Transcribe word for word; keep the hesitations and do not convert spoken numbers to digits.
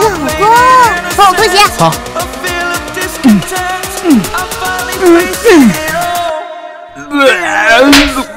老公，帮我脱鞋。 好。 嗯嗯嗯嗯。